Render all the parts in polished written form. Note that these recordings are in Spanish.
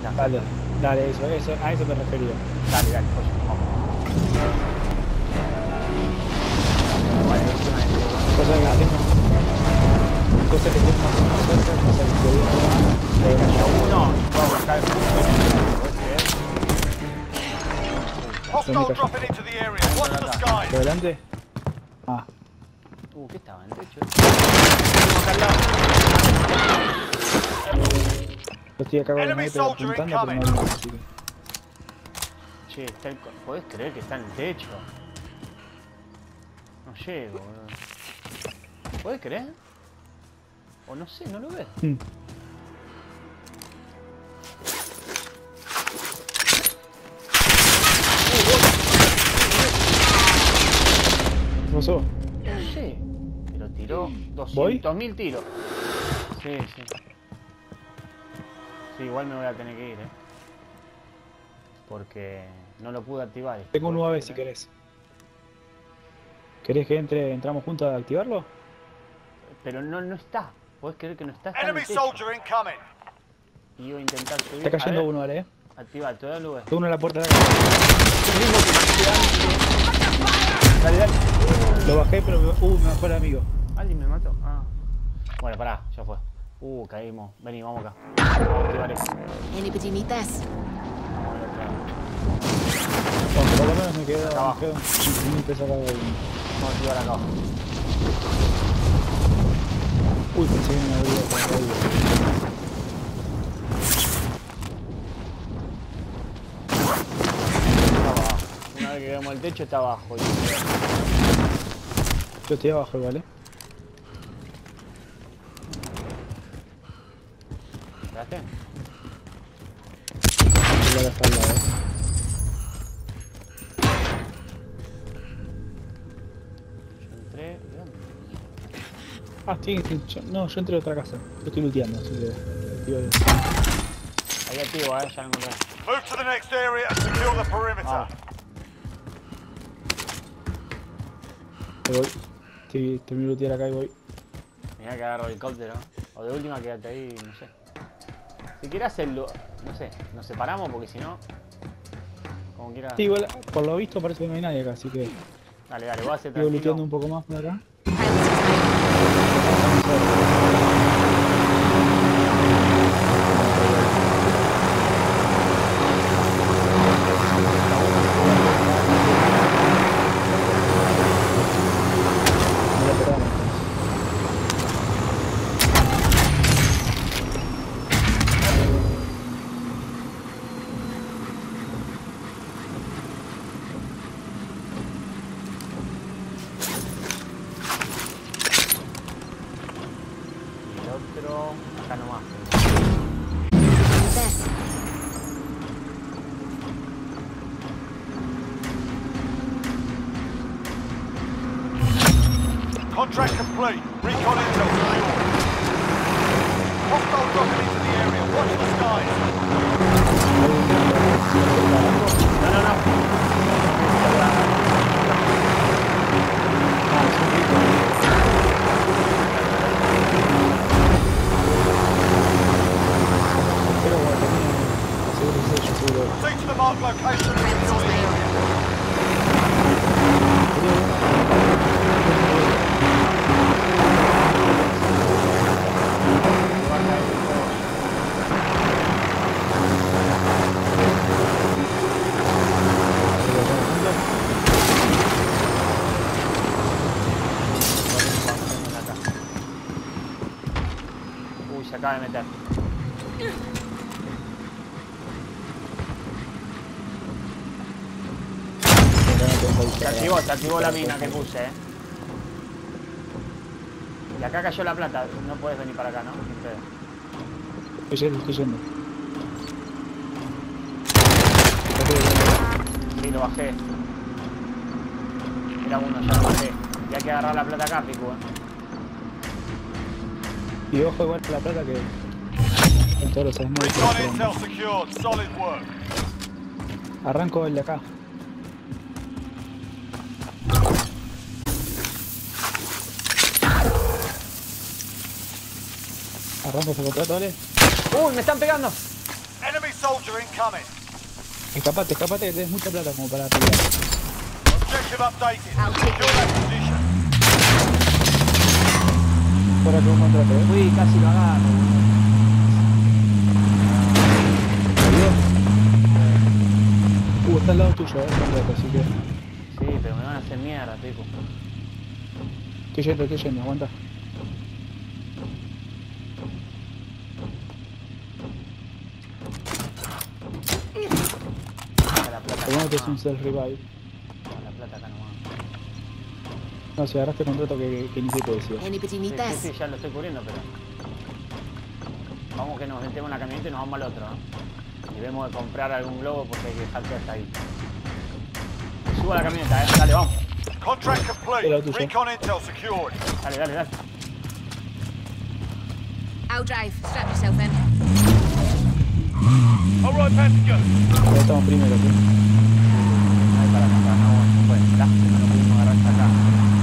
está. Dale, dale, eso, a eso me refería. Dale, pues, vamos. Vale, Cosa que tengo más o menos cerca, cosa que podía cayó uno, voy a buscar el punto. Hostile dropping into the area. Watch the skies. ¿por delante? Ah, ¿Qué estaba en el techo? yo estoy acá con el Enemy sniper soldier apuntando, pero no incoming. veo, así que... Che, ¿podés creer que está en el techo? No llego, boludo. ¿Podés creer? O no sé, no lo ves. ¿Qué pasó? No sé. Pero tiró ¿Voy? 200.000 tiros. Sí, sí. Sí, igual me voy a tener que ir, porque no lo pude activar. Tengo un UAV si querés. ¿Querés que entramos juntos a activarlo? Pero no está. ¿Podés creer que no está? Está en Enemy el techo. soldier incoming. Y iba a intentar subir. Está cayendo uno, ¿vale? Activa, te da el lugar. Tengo uno en la puerta de acá. Dale, dale. Lo bajé, pero me bajó el amigo. ¿Alguien me mató? Ah. Bueno, pará, ya fue. Caímos. Vení, vamos acá. Vamos a activar esto. Anybody need this? Vamos al otro lado. Bueno, por lo menos me quedo Acá abajo. 15.000 pesos acá. Vamos a activar acá abajo. Uy, pensé que me abría por ahí. Está abajo. Una vez que quedamos el techo está abajo. Yo estoy abajo, ¿vale? ¿Esperaste? Igual hasta al lado. Yo entré. ¿De dónde? Ah, no, yo entré a otra casa. Yo estoy looteando, así que... Ahí activo, ya lo encontré. Move to the next area and secure the perimeter. Te voy. Termino de lootear acá y voy. Mirá que agarro el helicóptero. O de última quédate ahí, no sé. Si quieres hacerlo, no sé, nos separamos porque si no... Como quieras. Sí, igual, por lo visto parece que no hay nadie acá, así que... Dale, dale, voy a hacer Sigo looteando tranquilo. un poco más por acá. Mira, perdón. Y el otro, acá nomás. This. Contract complete. Recon intel secure. Hostile dropping into the area. Watch the skies. Pero bueno, también... seguro. Proceed to the marked location and secure the area. Se acaba de meter. Se activó la mina que puse, Y acá cayó la plata. No puedes venir para acá, ¿no? Estoy yendo. Sí, lo bajé. Era uno, ya lo bajé. Y hay que agarrar la plata acá, Picu, Y ojo igual la plata que... En todos los snipers. Recon intel secured. Solid work. Arranco el de acá. Arranco ese contrato, ¿vale? ¡Uy, me están pegando! Enemy soldier soldier incoming. Escapate, escapate, que tenés mucha plata como para pelear. Objective updated. I'll take Secure that position. Para que un contrato, Uy, casi lo agarro, boludo. Está al lado tuyo, el contrato, así que... Sí, pero me van a hacer mierda, pico. Estoy yendo, aguanta. La plata Como que es un nomás. self revive. La plata acá nomás. No, si agarraste el contrato que ni se te decía. Anybody Sí, need this? sí, ya lo estoy cubriendo, pero... Vamos que nos metemos en la camioneta y nos vamos al otro, ¿no? Y vemos de comprar algún globo porque hay que dejar hasta ahí. Subo a la camioneta, dale, vamos. Contract Hello, complete. tuyo. Recon intel secured. Dale, dale, dale. I'll drive. Strap yourself in. All right, passenger. Ya estamos primero, ¿sí? Ahí para acá, no, bueno, lástima, no pudimos agarrar hasta acá.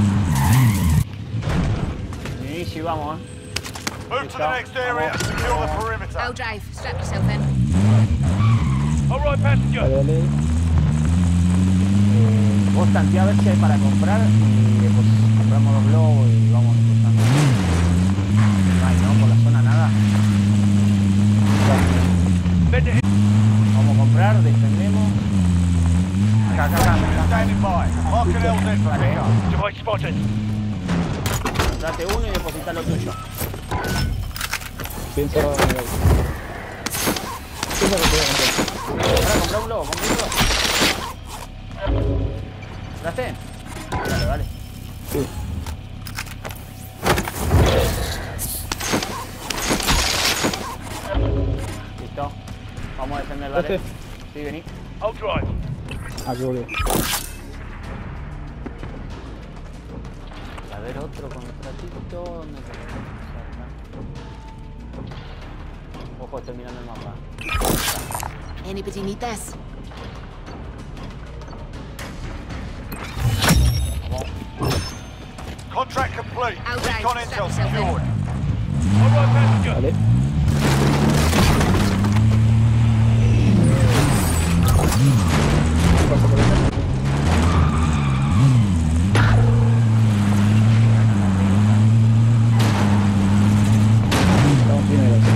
Inicio y vamos, Move to the next area and secure the perimeter. I'll drive. Strap yourself in. All right, passenger. Dale, dale. Vos tanteá a ver si hay para comprar y después compramos los globos y vamos buscando. No hay, ¿no? Por la zona nada. Vamos a comprar, defendemos. Acá, acá, acá. Standing by. Mark an LZ for Dale, pickup. Device spotted. date uno y deposita lo tuyo. Piensa en el auto. Piensa que te voy a comprar. Comprá un globo, comprá un globo. ¿Compraste? Dale, dale. Sí. Listo. Vamos a defender, dale. ¿Compraste? Sí, vení. I'll drive. Ah, qué boludo. A ver, otro contratito. ¿Dónde podemos acá? Ojo, estoy mirando el mapa. Anybody need this? Vamos. Contract complete. I'll drive. Recon Strap intel yourself in. secured. All right, passenger. Vale. Pasa por acá. Estamos primero, sí.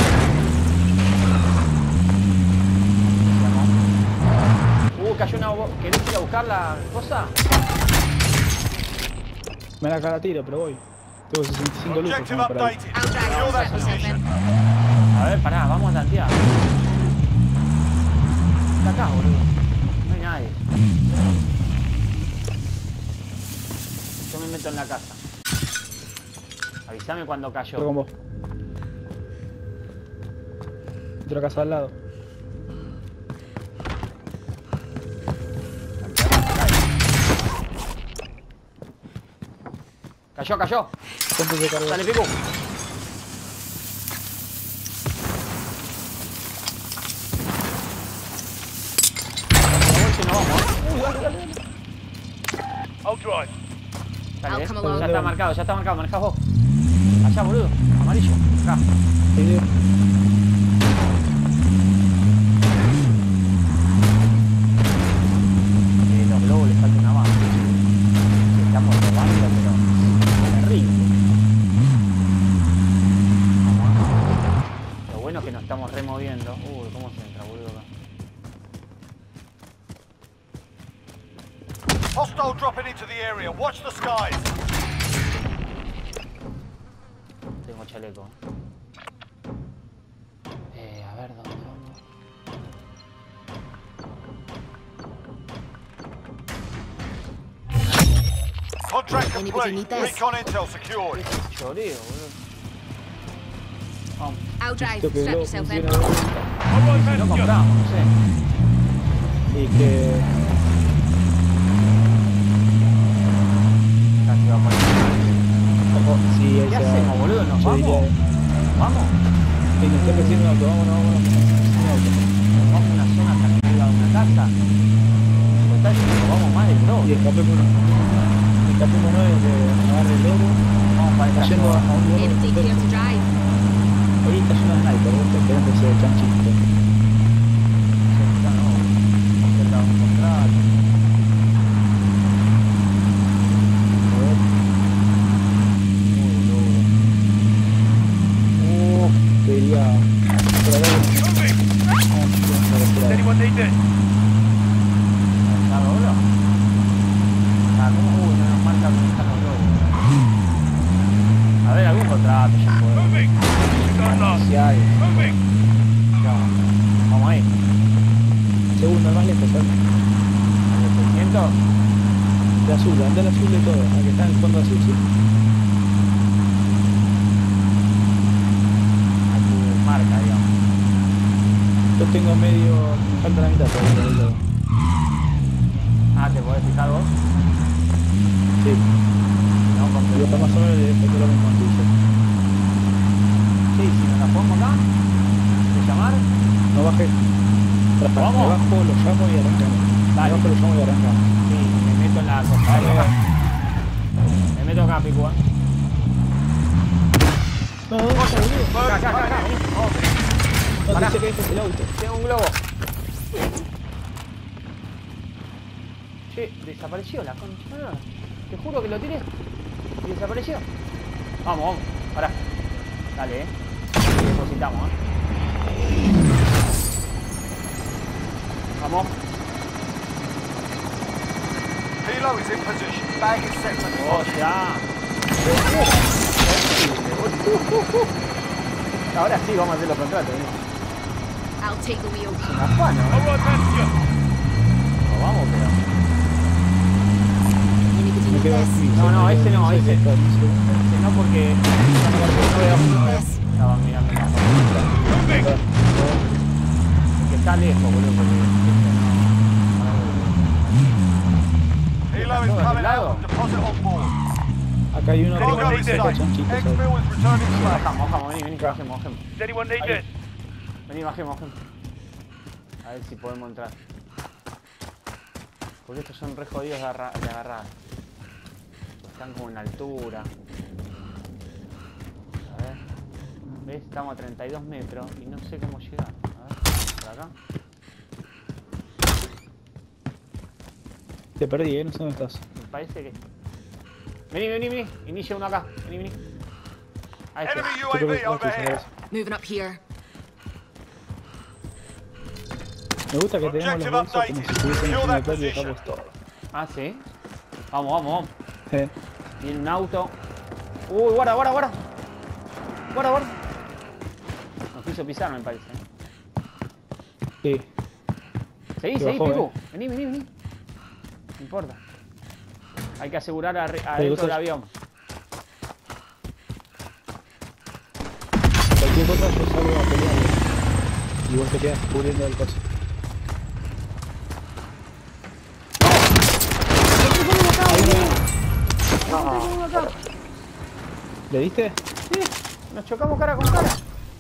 Cayó una... ¿Querés ir a buscar la cosa? Me la cara tiro, pero voy. Tengo 65 lucas Objective como para ir. updated. I'll drive. Secure that Strap yourself position. in. A ver, pará, vamos a tantear. Está acá, boludo. No hay nadie. Yo me meto en la casa. Avísame cuando Estoy cayó. con vos. Otra casa al lado. Cayó, cayó. ¿Cuánto se cargó? Dale, pico. I'll drive. Dale, I'll come ya along. está marcado, manejás vos. Allá, boludo. Amarillo. Acá. Sí, Los globos les falta una banda. Estamos robando, pero terrible. Lo bueno es que nos estamos removiendo. Uy, ¿cómo se entra, boludo? Acá. Hostile dropping into the area. Watch the skies. Tengo chaleco. A ver, ¿dónde vamos? Contract Anybody complete. need this? Recon intel secured. Choreo, boludo. Vamos. I'll drive. esto que Strap luego yourself in. funciona. All right, No passenger. compramos, no sé. Y que... Casi va a morir. Ojo, sí, ¿Qué esa... hacemos, boludo? ¿Nos yo vamos? diría- ¿Vamos? Sí, nos está creciendo un auto, vámonos. Un auto. ¿Vamos a una zona hasta arriba de una casa? Pues está diciendo que vamos más de pro. Y escapémonos. Escapémonos de que nos agarre el lobo. Vamos para Está esta yendo a zona. un lugar. Anybody clear to drive? Ahí está yendo a sniper, ¿viste? Esperando ese chanchito. need this? ¿Está doble? Ah, ¿cómo? Uy, no nos marca dónde están los globos. A ver, algún contrato ya puedo. Moving. Got lost. Si hay. Moving. Vamos ahí. Segundo, más lejos, ¿sabes? ¿A los 600? De azul, anda el azul de todo. La que está en el fondo azul, sí. A tu marca, digamos. Yo tengo medio. Me falta la mitad todavía del todo. Ah, ¿te podés fijar vos? Sí. No, con Y está más o menos de esto lo mismo que hice. Sí, si nos la ponemos acá, ¿de llamar? No bajé. ¿Vamos? Me bajo, lo llamo y arrancamos. Dale. Me bajo, lo llamo y arrancamos. Sí, me meto en la cosa. Dale, acá. Me meto acá, Picu, No, no, no, boludo. Acá, vení. Vamos. No, Pará. dice que este es el auto. Tengo un globo. Che, desapareció la concha. No, te juro que lo tiré y desapareció. Vamos. Pará. Dale, depositamos, Vamos. Helo is in position. Bag is set for Oh, deposit. ya. Ahora sí, vamos a hacer los contratos. I'll take the wheel. Un afano, All right, passenger. No vamos, pero... Anybody Me need quedo this? aquí. No, ese no, ese. Ese No, porque... No veo... This. Estaba mirando la foto. Moving. Que está lejos, boludo, porque... Helo is ¿Todo coming lado? out. Deposit on board. Acá hay uno Cargo que is se safe. chanchitos ahí. Exfil is returning to base. Bajamos, vení, que bajemos. Does anyone need Ahí. this? Vení, bajemos. A ver si podemos entrar. Porque estos son re jodidos de agarrar. Están como en altura. A ver. ¿Ves? Estamos a 32 metros y no sé cómo llegar. A ver, por acá. Te perdí, no sé dónde estás. Me parece que... Vení. Inicia uno acá. Vení. Ahí está. Enemy Yo creo que UAV es over gratis, here. ¿sabes? Moving up here. Me gusta que tenemos los Objective bolsos como si updated. estuviesen en Secure un that hotel y position. dejamos todo. Ah, sí. Vamos. Eh, Viene un auto. Uy, guarda. Nos quiso pisar, me parece. sí. Seguí, Te bajó, Picu. Vení. No importa. Hay que asegurar adentro del avión. Cualquier cosa yo salgo a pelear. Y vos te quedas cubriendo el coso. ¿Le diste? Sí, nos chocamos cara con cara.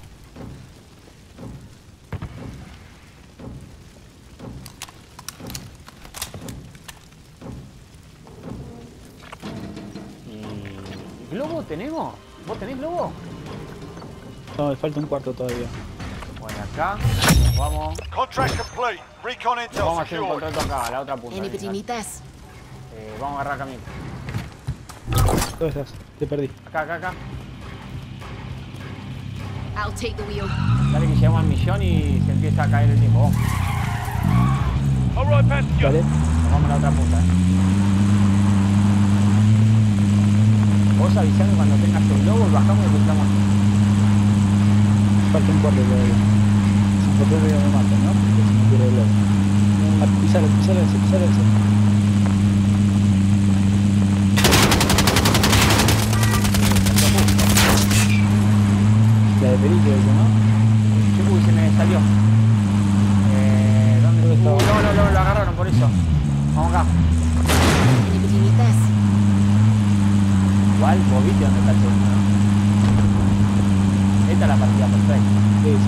¿Y globo tenemos? ¿Vos tenés globo? No, me falta un cuarto todavía. Bueno, acá nos vamos. Contract complete. Recon Vamos a intel hacer un secured. contrato acá, a la otra punta. Anybody need this? Vamos a agarrar camino. ¿Dónde estás? Te perdí. Acá. I'll take the wheel. Dale que llegamos al millón y se empieza a caer el tiempo. Vamos, All right, passenger. Vale. nos vamos a la otra punta. Vos avisame cuando tengas el globo y bajamos y buscamos aquí. Falta un cuarto todavía. Por qué me matan, ¿no? Porque si no quiero el globo. Ah, pisale ese. La de Perico, eso, ¿no? Uy, se me salió. ¿Dónde estaba? No, lo agarraron por eso. Vamos acá. Anybody need this? Igual, vos viste dónde está el segundo, ¿no? Esta es la partida perfecta. Sí.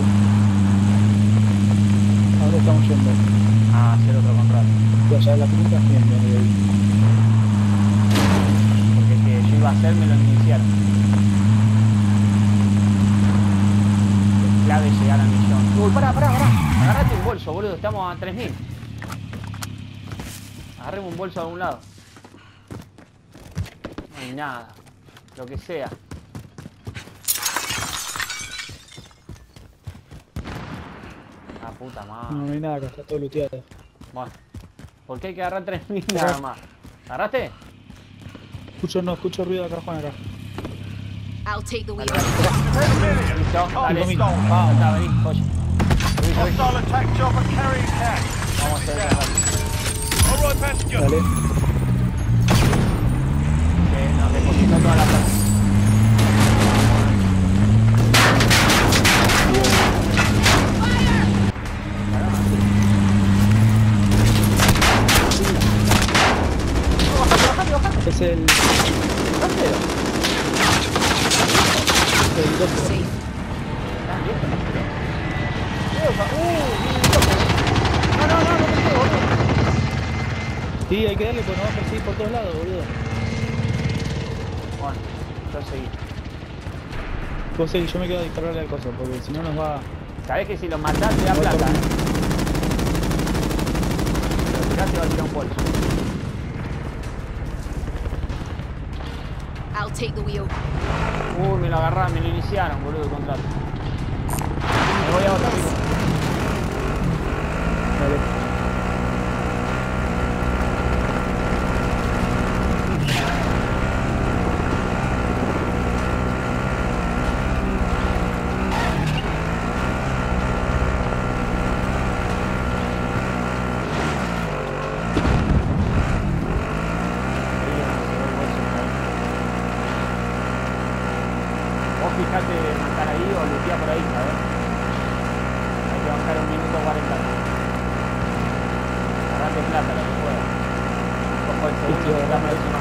¿A dónde estamos yendo? A hacer otro contrato. ¿De allá de la punta? Bien, ahí. Porque el que yo iba a hacer me lo iniciaron. Es clave llegar al millón. Uy, pará. Agarrate un bolso, boludo. Estamos a 3000. Agarremos un bolso a algún lado. No hay nada. Lo que sea. La puta madre. No hay nada acá, está todo looteado. Bueno. ¿Por qué hay que agarrar 3000 nada más? ¿Agarraste? Escucho ruido acá, Juan, acá. I'll take the wheel. Listo, dale. Domingo. Vamos, está, vení, coño. Subí. Hostile attack chopper carrying cash. Vamos a hacer All right, passenger. Dale. que nos depositó toda la plata. Es el helicóptero. Safe. Sí, hay que darle, pues nos va a perseguir por todos lados, boludo. Bueno, yo seguí. Vos seguís, yo me quedo a dispararle al coso, porque si no nos va... Sabés que si lo matás te da plata, Si lo tirás te va a tirar un bolso. I'll take the wheel. Me lo agarraron, me lo iniciaron, boludo, el contrato. Me voy a otro. Yes. Dale. Vos fijate de matar ahí o lutear por ahí, ¿sabes? Hay que bajar 1 minuto 40. Agarrate plata lo que pueda. Cojo el segundo que está próxima.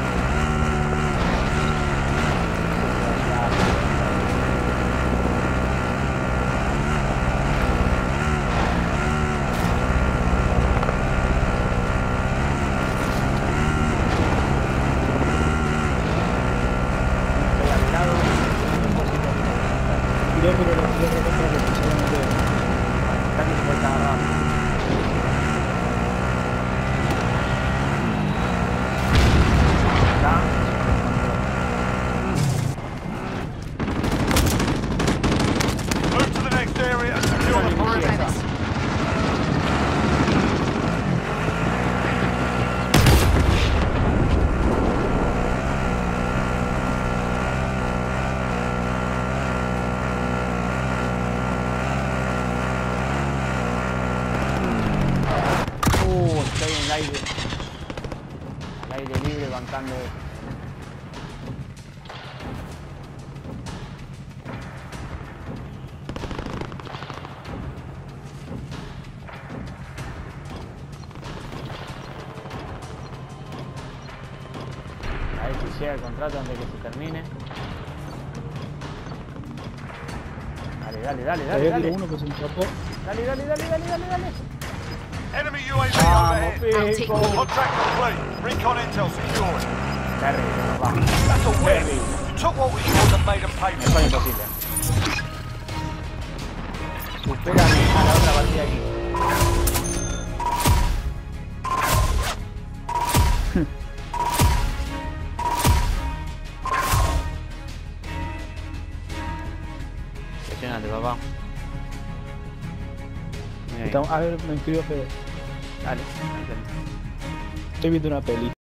Estoy al lado del depósito. Tiré, pero lo tiré recontra porque ya no me quedo. Está que se puede agarrar. Está. Move to the next area and secure the More Yes, Travis. Estoy en el aire. Al aire libre bancando. A ver si llega el contrato antes de que se termine. Dale, dale, dale, Había dale, tirado dale. uno que se me escapó. Dale, dale, dale, dale, dale, dale. enemy UAV Vamos, overhead. Pico. Contract complete. Recon intel secured. Terrible, nos vamos. That's a win. Terrible. You took what we should and made them pay for Mejor it. imposible. Supérame a la otra partida aquí. Impresionante, papá. Mira ahí. A ver, me inscribió Fede. Dale. Estoy viendo una peli.